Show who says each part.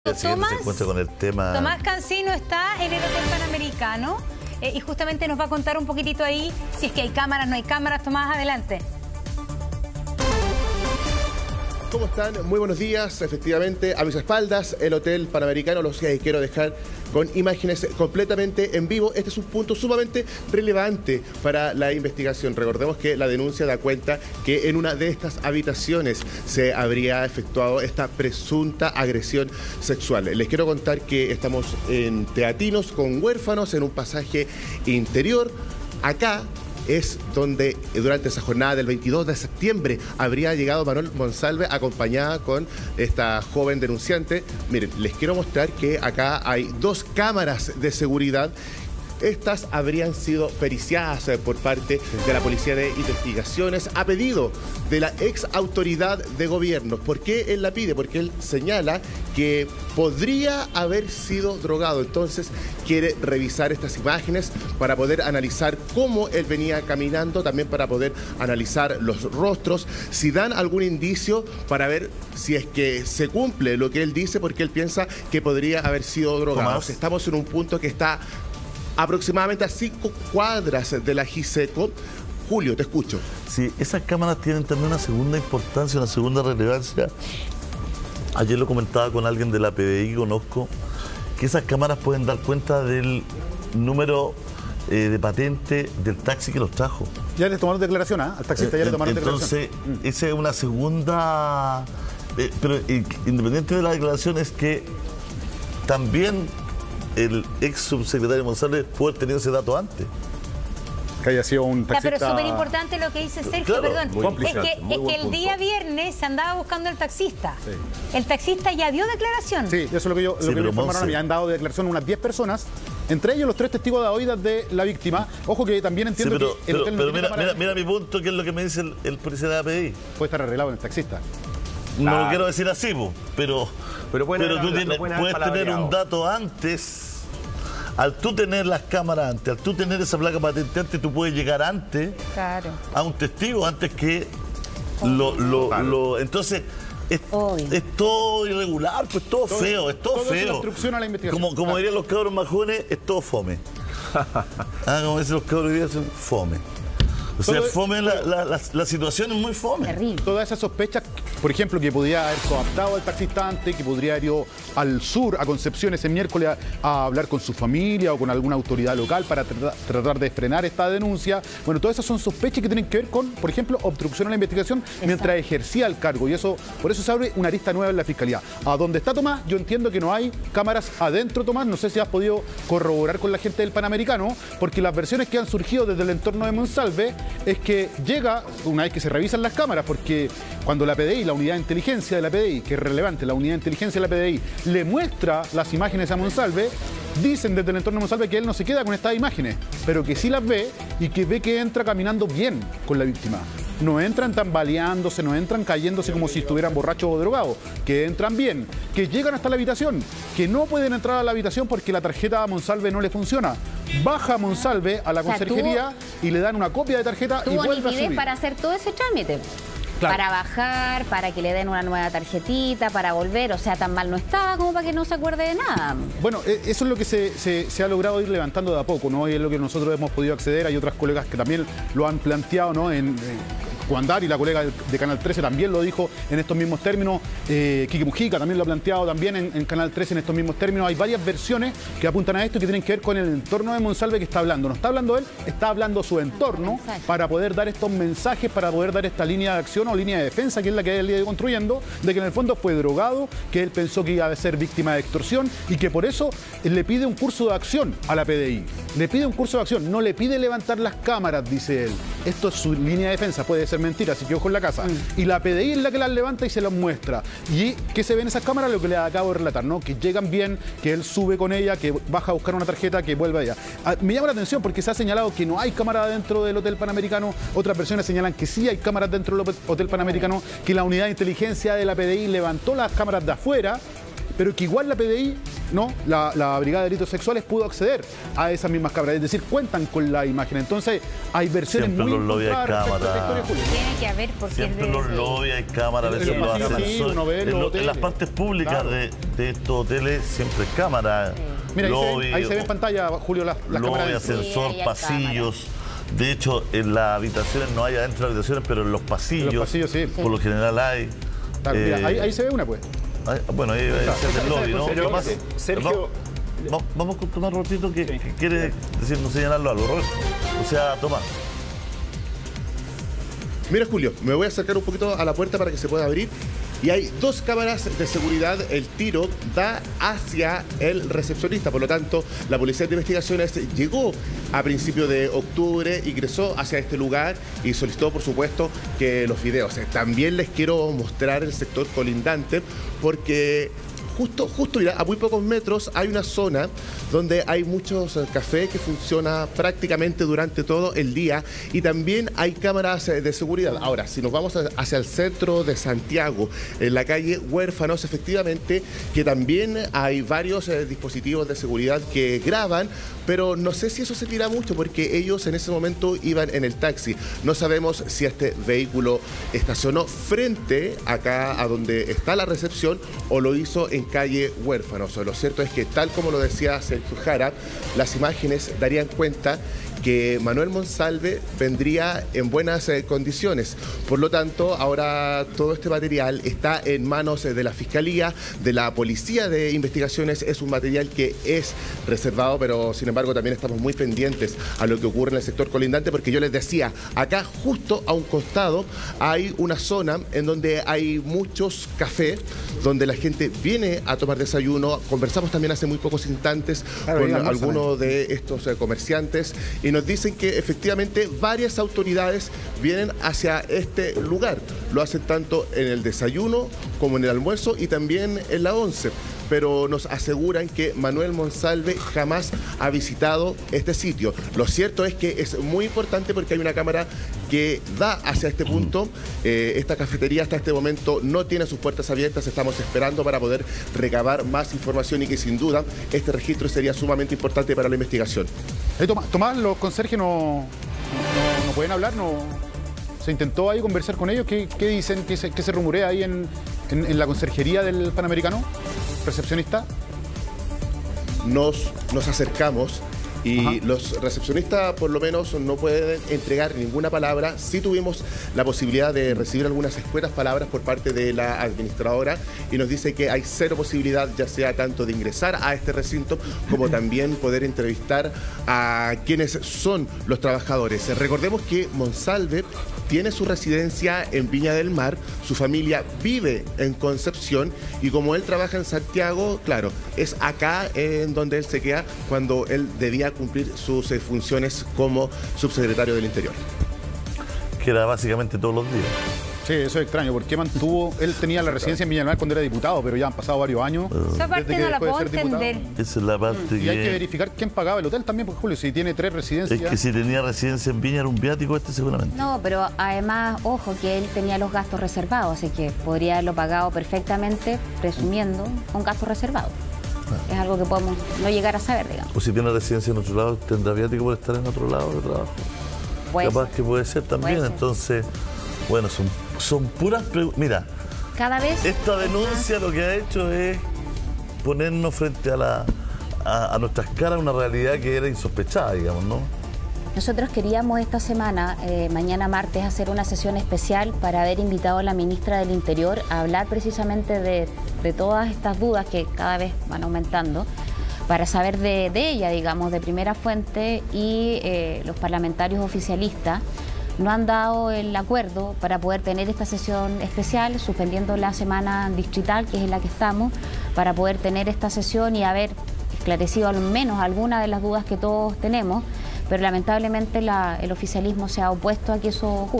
Speaker 1: Con el tema...
Speaker 2: Tomás Cancino está en el Hotel Panamericano y justamente nos va a contar un poquitito ahí si es que hay cámaras, no hay cámaras. Tomás, adelante.
Speaker 3: ¿Cómo están? Muy buenos días. Efectivamente, a mis espaldas, el Hotel Panamericano. Los quiero dejar con imágenes completamente en vivo. Este es un punto sumamente relevante para la investigación. Recordemos que la denuncia da cuenta que en una de estas habitaciones se habría efectuado esta presunta agresión sexual. Les quiero contar que estamos en Teatinos con Huérfanos, en un pasaje interior. Acá es donde durante esa jornada del 22 de septiembre habría llegado Manuel Monsalve acompañada con esta joven denunciante. Miren, les quiero mostrar que acá hay dos cámaras de seguridad. Estas habrían sido periciadas por parte de la Policía de Investigaciones a pedido de la ex autoridad de gobierno. ¿Por qué él la pide? Porque él señala que podría haber sido drogado. Entonces quiere revisar estas imágenes para poder analizar cómo él venía caminando, también para poder analizar los rostros, si dan algún indicio para ver si es que se cumple lo que él dice, porque él piensa que podría haber sido drogado.
Speaker 1: Tomás.
Speaker 3: Estamos en un punto que está aproximadamente a 5 cuadras de la Giseco. Julio, te escucho.
Speaker 1: Sí, esas cámaras tienen también una segunda importancia, una segunda relevancia. Ayer lo comentaba con alguien de la PDI, conozco, que esas cámaras pueden dar cuenta del número de patente del taxi que los trajo.
Speaker 4: Ya les tomaron declaración, ¿ah? Al taxista ya le tomaron declaración.
Speaker 1: Entonces, esa es una segunda... pero independiente de la declaración es que también el ex subsecretario Monsalve pudo haber tenido ese dato antes.
Speaker 4: Que haya sido un taxista...
Speaker 2: Pero es súper importante lo que dice Sergio,
Speaker 1: Claro,
Speaker 2: perdón.
Speaker 4: muy
Speaker 2: Es que el día viernes se andaba buscando el taxista.
Speaker 4: Sí.
Speaker 2: El taxista ya dio declaración.
Speaker 4: Sí, eso es lo que yo,
Speaker 1: Sí,
Speaker 4: lo que
Speaker 1: pero
Speaker 4: me informaron a mí.
Speaker 1: Monse,
Speaker 4: Han dado declaración unas 10 personas, entre ellos los 3 testigos de oídas de la víctima. Ojo que también
Speaker 1: Sí,
Speaker 4: entiendo que el hotel no
Speaker 1: pero
Speaker 4: tiene cámara.
Speaker 1: mira mi punto, que es lo que me dice el policía de la PDI.
Speaker 4: Puede estar arreglado en el taxista.
Speaker 1: No lo quiero decir así, pero tú puedes tener un dato antes. Al tú tener las cámaras antes, al tú tener esa placa patente antes, tú puedes llegar antes
Speaker 2: Claro.
Speaker 1: a un testigo, antes que entonces es todo irregular, pues todo feo, es todo
Speaker 4: es una
Speaker 1: feo.
Speaker 4: obstrucción a la investigación.
Speaker 1: Como dirían los cabros más jóvenes, es todo fome. Como dicen los cabros hoy día, son fome. O sea, fome, la situación es muy fome.
Speaker 2: Terrible.
Speaker 4: Todas esas sospechas, por ejemplo, que podría haber coaptado al taxista antes, que podría haber ido al sur, a Concepción, ese miércoles a hablar con su familia o con alguna autoridad local para tratar de frenar esta denuncia. Bueno, todas esas son sospechas que tienen que ver con, por ejemplo, obstrucción a la investigación mientras ejercía el cargo. Y eso, por eso se abre una arista nueva en la Fiscalía. A donde está Tomás, yo entiendo que no hay cámaras adentro, Tomás. No sé si has podido corroborar con la gente del Panamericano, porque las versiones que han surgido desde el entorno de Monsalve es que llega, una vez que se revisan las cámaras, porque cuando la PDI, la unidad de inteligencia de la PDI, que es relevante, la unidad de inteligencia de la PDI, le muestra las imágenes a Monsalve, dicen desde el entorno de Monsalve que él no se queda con estas imágenes, pero que sí las ve y que ve que entra caminando bien con la víctima. No entran tambaleándose, no entran cayéndose como si estuvieran borrachos o drogados, que entran bien, que llegan hasta la habitación, que no pueden entrar a la habitación porque la tarjeta a Monsalve no le funciona. Baja Monsalve a la conserjería y le dan una copia de tarjeta y vuelve a subir.
Speaker 5: Para hacer todo ese trámite.
Speaker 4: Claro.
Speaker 5: Para bajar, para que le den una nueva tarjetita, para volver. O sea, tan mal no está como para que no se acuerde de nada.
Speaker 4: Bueno, eso es lo que se ha logrado ir levantando de a poco, ¿no? Y es lo que nosotros hemos podido acceder. Hay otras colegas que también lo han planteado, ¿no? Juandar, y la colega de Canal 13 también lo dijo en estos mismos términos. Quique Mujica también lo ha planteado también en Canal 13 en estos mismos términos. Hay varias versiones que apuntan a esto que tienen que ver con el entorno de Monsalve que está hablando. No está hablando él, está hablando su entorno para poder dar estos mensajes, para poder dar esta línea de acción o línea de defensa, que es la que él iba construyendo, de que en el fondo fue drogado, que él pensó que iba a ser víctima de extorsión y que por eso le pide un curso de acción a la PDI. Le pide un curso de acción, no le pide levantar las cámaras, dice él. Esto es su línea de defensa, puede ser mentira, así que ojo en la casa. Y la PDI es la que las levanta y se las muestra. ¿Y qué se ve en esas cámaras? Lo que le acabo de relatar, ¿no? Que llegan bien, que él sube con ella, que baja a buscar una tarjeta, que vuelve allá. Me llama la atención porque se ha señalado que no hay cámara dentro del Hotel Panamericano. Otras versiones señalan que sí hay cámaras dentro del Hotel Panamericano, que la unidad de inteligencia de la PDI levantó las cámaras de afuera, pero que igual la PDI no, la Brigada de Delitos Sexuales pudo acceder a esas mismas cámaras, es decir, cuentan con la imagen. Entonces, hay versiones
Speaker 1: Siempre
Speaker 4: muy
Speaker 1: los lobbies hay
Speaker 4: encontradas respecto a esta
Speaker 1: cámaras.
Speaker 4: historia, Julio.
Speaker 2: Tiene que haber, porque
Speaker 1: Siempre en los lobbies hay cámaras, a veces
Speaker 4: En
Speaker 1: los
Speaker 4: los pasillos,
Speaker 1: ascensores.
Speaker 4: sí, uno ve los
Speaker 1: En
Speaker 4: hoteles.
Speaker 1: las partes públicas
Speaker 4: Claro.
Speaker 1: de estos hoteles siempre hay cámaras.
Speaker 4: Mira,
Speaker 1: Lobby,
Speaker 4: ahí se ve en pantalla, Julio, las
Speaker 1: lobby,
Speaker 4: cámaras.
Speaker 1: ascensor,
Speaker 5: Sí, ahí hay
Speaker 1: pasillos. De hecho, en las habitaciones no hay adentro de las habitaciones, pero en los pasillos,
Speaker 4: En los pasillos, sí.
Speaker 1: por lo general hay.
Speaker 4: Claro, mira, ahí se ve una, pues.
Speaker 1: Bueno, ahí es el lobby, ¿no?
Speaker 6: Pero,
Speaker 1: Tomás,
Speaker 6: Sergio,
Speaker 1: vamos con Tomás Robertito, que quiere decirnos, señalarlo algo, Roberto. O sea, Tomás.
Speaker 3: Mira, Julio, me voy a acercar un poquito a la puerta para que se pueda abrir. Y hay 2 cámaras de seguridad. El tiro da hacia el recepcionista. Por lo tanto, la Policía de Investigaciones llegó a principios de octubre, ingresó hacia este lugar y solicitó, por supuesto, que los videos. También les quiero mostrar el sector colindante, porque justo, mira, a muy pocos metros hay una zona donde hay muchos cafés que funciona prácticamente durante todo el día, y también hay cámaras de seguridad. Ahora, si nos vamos hacia el centro de Santiago, en la calle Huérfanos, efectivamente que también hay varios dispositivos de seguridad que graban, pero no sé si eso servirá mucho, porque ellos en ese momento iban en el taxi. No sabemos si este vehículo estacionó frente acá a donde está la recepción o lo hizo en calle Huérfanos. Lo cierto es que, tal como lo decía Sergio Jara, las imágenes darían cuenta que Manuel Monsalve vendría en buenas condiciones. Por lo tanto, ahora todo este material está en manos de la Fiscalía, de la Policía de Investigaciones. Es un material que es reservado, pero sin embargo también estamos muy pendientes a lo que ocurre en el sector colindante, porque yo les decía, acá justo a un costado hay una zona en donde hay muchos cafés, donde la gente viene a tomar desayuno. Conversamos también hace muy pocos instantes con algunos de estos comerciantes, y nos dicen que efectivamente varias autoridades vienen hacia este lugar. Lo hacen tanto en el desayuno como en el almuerzo y también en la once. Pero nos aseguran que Manuel Monsalve jamás ha visitado este sitio. Lo cierto es que es muy importante, porque hay una cámara que da hacia este punto. Esta cafetería hasta este momento no tiene sus puertas abiertas. Estamos esperando para poder recabar más información, y que sin duda este registro sería sumamente importante para la investigación.
Speaker 4: Tomás, los conserjes no pueden hablar, ¿se intentó ahí conversar con ellos? ¿Qué dicen? ¿Qué se rumorea ahí en la conserjería del Panamericano? ¿Recepcionista?
Speaker 3: Nos acercamos y los recepcionistas por lo menos no pueden entregar ninguna palabra. Sí tuvimos la posibilidad de recibir algunas escuetas palabras por parte de la administradora, y nos dice que hay 0 posibilidad, ya sea tanto de ingresar a este recinto como también poder entrevistar a quienes son los trabajadores. Recordemos que Monsalve tiene su residencia en Viña del Mar, su familia vive en Concepción, y como él trabaja en Santiago, claro, es acá en donde él se queda cuando él debía cumplir sus funciones como subsecretario del Interior.
Speaker 1: Que era básicamente todos los días.
Speaker 4: Sí, eso es extraño. ¿Por qué mantuvo? Él tenía la residencia en Viña del Mar cuando era diputado, pero ya han pasado varios años.
Speaker 2: Esa parte
Speaker 4: desde que
Speaker 2: no la
Speaker 4: dejó de
Speaker 2: puedo
Speaker 4: ser diputado.
Speaker 2: entender.
Speaker 1: Esa es la parte
Speaker 4: Y hay que verificar quién pagaba el hotel también, porque Julio, si tiene 3 residencias.
Speaker 1: Es que si tenía residencia en Viña era un viático seguramente.
Speaker 5: No, pero además, ojo, que él tenía los gastos reservados, así que podría haberlo pagado perfectamente, presumiendo, con gastos reservados. Es algo que podemos no llegar a saber, digamos.
Speaker 1: O si tiene residencia en otro lado, tendrá viático por estar en otro lado de trabajo.
Speaker 5: Puede
Speaker 1: Capaz
Speaker 5: ser.
Speaker 1: que puede ser también.
Speaker 5: Puede ser.
Speaker 1: Entonces, bueno, son puras preguntas. Mira,
Speaker 5: Cada vez...
Speaker 1: esta denuncia lo que ha hecho es ponernos frente a nuestras caras una realidad que era insospechada, digamos, ¿no?
Speaker 5: Nosotros queríamos esta semana, mañana martes, hacer una sesión especial para haber invitado a la ministra del Interior a hablar precisamente de todas estas dudas que cada vez van aumentando, para saber de ella, digamos, de primera fuente, y los parlamentarios oficialistas no han dado el acuerdo para poder tener esta sesión especial, suspendiendo la semana distrital, que es en la que estamos, para poder tener esta sesión y haber esclarecido al menos algunas de las dudas que todos tenemos, pero lamentablemente el oficialismo se ha opuesto a que eso ocurra.